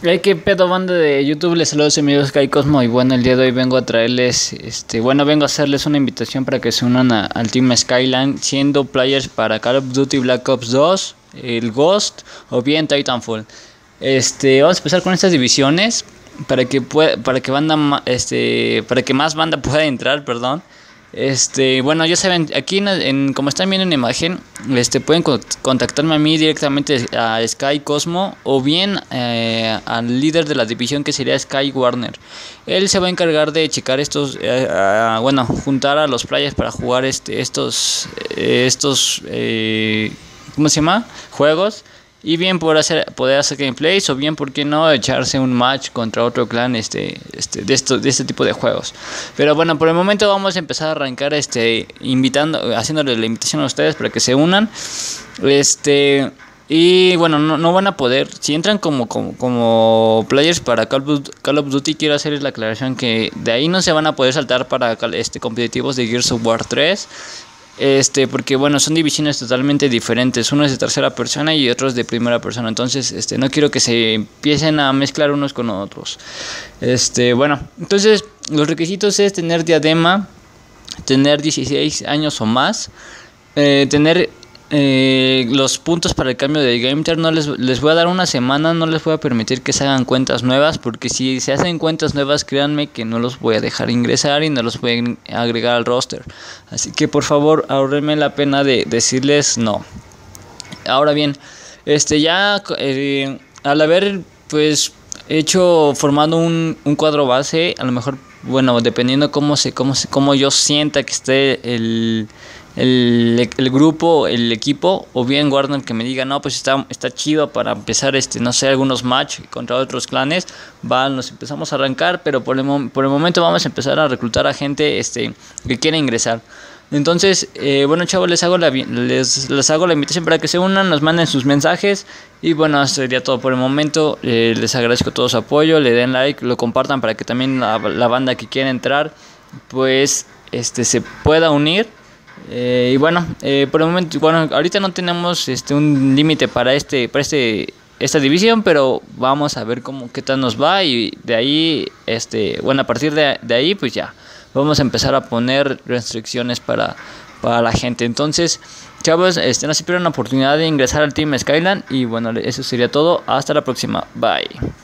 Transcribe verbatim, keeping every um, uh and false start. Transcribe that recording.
Hey, qué pedo, banda de YouTube, les saludo a sus amigos Sky Cosmo. Y bueno, el día de hoy vengo a traerles, este, bueno, vengo a hacerles una invitación para que se unan a- al Team Skyline, siendo players para Call of Duty Black Ops dos, el Ghost o bien Titanfall. Este, vamos a empezar con estas divisiones para que pueda, para que banda, ma- este, para que más banda pueda entrar, perdón. Este, bueno, ya saben, aquí en, en- como están viendo en la imagen, este, pueden con- contactarme a mí directamente a Sky Cosmo o bien eh, al líder de la división, que sería Sky Warner. Él se va a encargar de checar estos, eh, ah, bueno, juntar a los players para jugar este, estos, eh, estos, eh, ¿cómo se llama? Juegos. Y bien poder hacer, poder hacer gameplays, o bien, por qué no, echarse un match contra otro clan este, este, de, esto, de este tipo de juegos. Pero bueno, por el momento vamos a empezar a arrancar este, invitando, haciéndole la invitación a ustedes para que se unan. Este, y bueno, no, no van a poder, si entran como, como, como players para Call of, Call of Duty, quiero hacerles la aclaración que de ahí no se van a poder saltar para este, competitivos de Gears of War tres. Este, porque bueno, son divisiones totalmente diferentes. Uno es de tercera persona y otro es de primera persona. Entonces, este, no quiero que se empiecen a mezclar unos con otros. Este, bueno, entonces los requisitos es tener diadema, tener dieciséis años o más, eh, tener eh, los puntos para el cambio de GameTer. No les, les voy a dar una semana, no les voy a permitir que se hagan cuentas nuevas, porque si se hacen cuentas nuevas, créanme que no los voy a dejar ingresar y no los voy a agregar al roster. Así que por favor, ahorrenme la pena de decirles no. Ahora bien, este ya eh, al haber pues hecho formado un, un cuadro base, a lo mejor, bueno, dependiendo cómo se cómo se, cómo yo sienta que esté el el, el grupo, el equipo, o bien Warner que me diga, no, pues está, está chido para empezar, este, no sé, algunos match contra otros clanes, va, nos empezamos a arrancar, pero por el, por el momento vamos a empezar a reclutar a gente este, que quiera ingresar. Entonces, eh, bueno, chavos, les hago, la, les, les hago la invitación para que se unan, nos manden sus mensajes. Y bueno, eso sería todo por el momento. Eh, les agradezco todo su apoyo, le den like, lo compartan para que también la, la banda que quiera entrar, pues este, se pueda unir. Eh, y bueno, eh, por el momento, bueno, ahorita no tenemos este, un límite para este, para este, esta división, pero vamos a ver cómo, qué tal nos va, y de ahí, este, bueno, a partir de, de ahí, pues ya vamos a empezar a poner restricciones para, para la gente. Entonces, chavos, este, no se pierdan la oportunidad de ingresar al Team Skyline, y bueno, eso sería todo. Hasta la próxima. Bye.